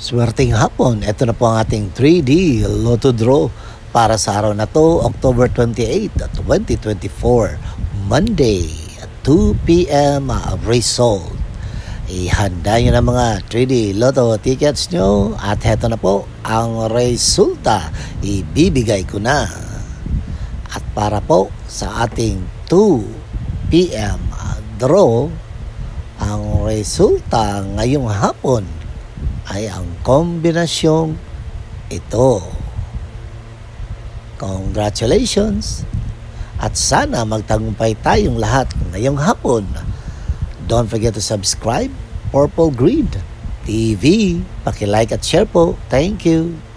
Swerteng hapon, ito na po ang ating 3D Lotto Draw para sa araw na to, October 28, 2024, Monday at 2 p.m. Result. Ihanda nyo na mga 3D Lotto tickets nyo at heto na po ang resulta. Ibibigay ko na. At para po sa ating 2 p.m. draw, ang resulta ngayong hapon ay ang kombinasyong ito. Congratulations! At sana magtagumpay tayong lahat ngayong hapon. Don't forget to subscribe, Purple Grid TV. Paki-like at share po. Thank you.